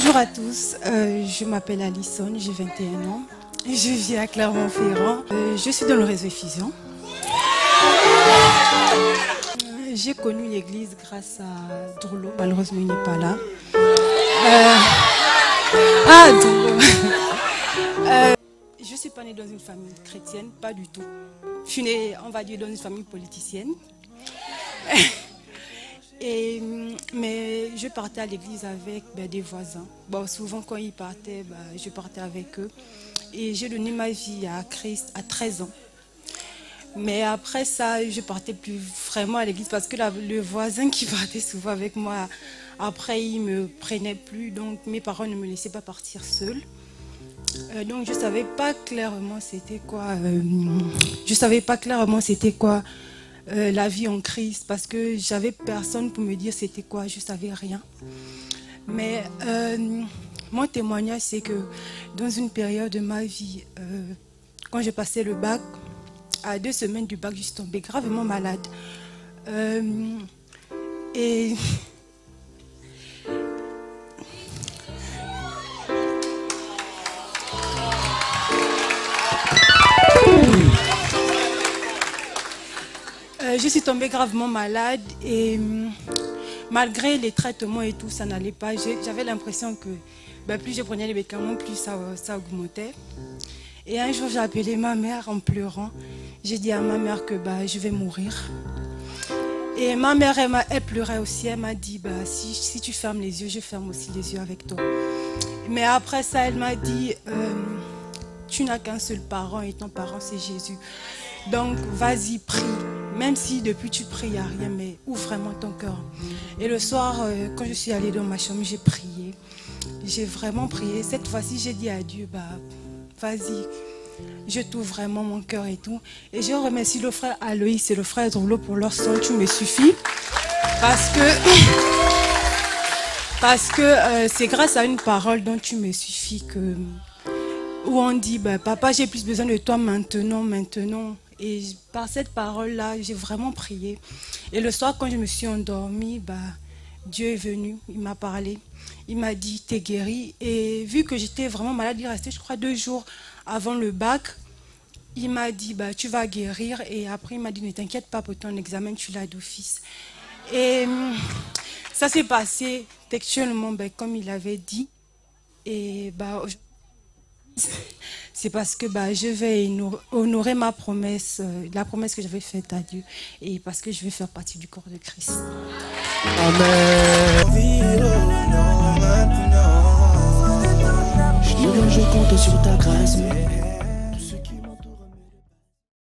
Bonjour à tous, je m'appelle Alison, j'ai 21 ans, je vis à Clermont-Ferrand, je suis dans le réseau Effusion. J'ai connu l'église grâce à Drolo, malheureusement il n'est pas là. Drolo. Je ne suis pas née dans une famille chrétienne, pas du tout. Je suis née, on va dire, dans une famille politicienne. Mais je partais à l'église avec des voisins. Bon, souvent quand ils partaient, je partais avec eux. Et j'ai donné ma vie à Christ à 13 ans. Mais après ça, je partais plus vraiment à l'église parce que le voisin qui partait souvent avec moi, après il ne me prenait plus. Donc mes parents ne me laissaient pas partir seule. Donc je ne savais pas clairement c'était quoi. La vie en Christ, parce que j'avais personne pour me dire c'était quoi, je savais rien. Mais mon témoignage, c'est que dans une période de ma vie, quand j'ai passé le bac, à 2 semaines du bac, je suis tombée gravement malade. Je suis tombée gravement malade et malgré les traitements et tout, ça n'allait pas. J'avais l'impression que plus je prenais les médicaments, plus ça augmentait. Et un jour, j'ai appelé ma mère en pleurant. J'ai dit à ma mère que je vais mourir. Et ma mère, elle pleurait aussi. Elle m'a dit, si tu fermes les yeux, je ferme aussi les yeux avec toi. Mais après ça, elle m'a dit, tu n'as qu'un seul parent et ton parent, c'est Jésus. Donc, vas-y, prie. Même si depuis tu pries, il n'y a rien, mais ouvre vraiment ton cœur. Et le soir, quand je suis allée dans ma chambre, j'ai prié. J'ai vraiment prié. Cette fois-ci, j'ai dit à Dieu, vas-y, je t'ouvre vraiment mon cœur et tout. Et je remercie le frère Aloïs et le frère Drolo pour leur son, tu me suffis. Parce que c'est grâce à une parole dont tu me suffis où on dit, papa, j'ai plus besoin de toi maintenant. Et par cette parole-là, j'ai vraiment prié. Et le soir, quand je me suis endormie, Dieu est venu, il m'a parlé. Il m'a dit, t'es guéri. Et vu que j'étais vraiment malade, il restait, je crois, 2 jours avant le bac. Il m'a dit, tu vas guérir. Et après, il m'a dit, ne t'inquiète pas pour ton examen, tu l'as d'office. Et ça s'est passé textuellement, comme il avait dit. Et c'est parce que je vais honorer ma promesse, la promesse que j'avais faite à Dieu, et parce que je vais faire partie du corps de Christ. Amen. Je compte sur ta grâce.